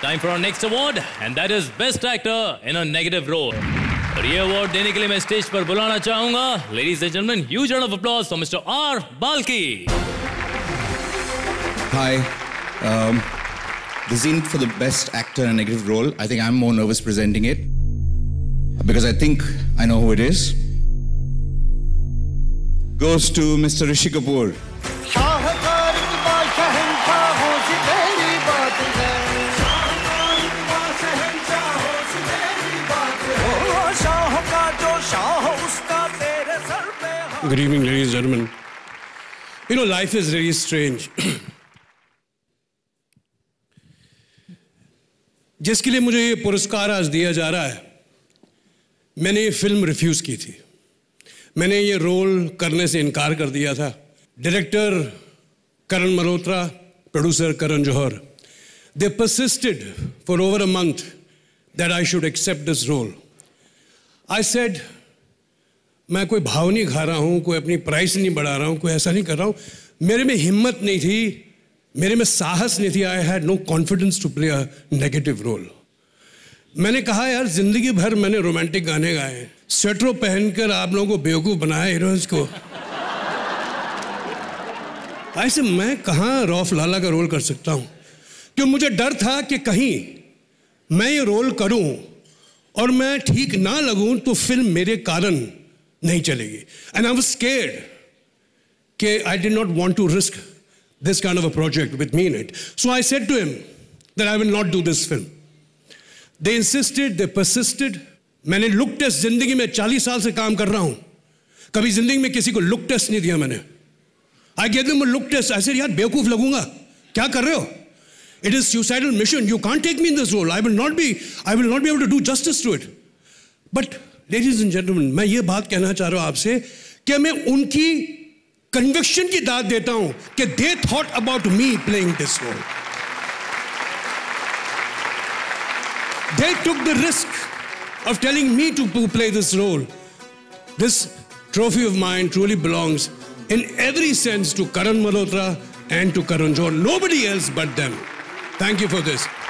time for our next award, and that is Best Actor in a Negative Role. और ये award देने के लिए मैं स्टेज पर बुलाना चाहूंगा, ladies and gentlemen, huge round of applause for Mr. R. Balki. Hi. This isn't for the Best Actor in a Negative Role. I think I'm more nervous presenting it because I think I know who it is. Goes to Mr. Rishi Kapoor. Good evening, ladies and gentlemen. You know, life is really strange. जिसके लिए मुझे ये पुरस्कार आज दिया जा रहा है, मैंने ये फिल्म रिफ्यूज की थी. मैंने ये रोल करने से इनकार कर दिया था. Director Karan Malhotra, producer Karan Johar, they persisted for over a month that I should accept this role. I said, मैं कोई भाव नहीं खा रहा हूँ, कोई अपनी प्राइस नहीं बढ़ा रहा हूँ, कोई ऐसा नहीं कर रहा हूँ. मेरे में हिम्मत नहीं थी, मेरे में साहस नहीं थी. I had no confidence to play a negative role. मैंने कहा यार, जिंदगी भर मैंने रोमांटिक गाने गाए, स्वेटर पहनकर आप लोगों को बेवकूफ़ बनाया हीरोइंस को. ऐसे मैं कहाँ रौफ लाला का रोल कर सकता हूँ? क्यों मुझे डर था कि कहीं मैं ये रोल करूँ और मैं ठीक ना लगूँ तो फिल्म मेरे कारण नहीं चलेगी. And I was scared कि I did not want to risk this kind of a project with me in it. So I said to him that I will not do this film. They insisted, they persisted. मैंने look test जिंदगी में 40 साल से काम कर रहा हूँ, कभी जिंदगी में किसी को लुक टेस्ट नहीं दिया मैंने. I gave them a look test. I said, यार बेवकूफ़ लगूंगा, क्या कर रहे हो? It is suicidal mission. You can't take me in this role. I will not be able to do justice to it. But ladies and gentlemen, मैं ये बात कहना चाह रहा हूँ आपसे कि मैं उनकी conviction की दाद देता हूँ कि they thought about me playing this role. They took the risk of telling me to play this role. This trophy of mine truly belongs in every sense to Karan Malhotra and to Karan Johar. Nobody else but them. Thank you for this.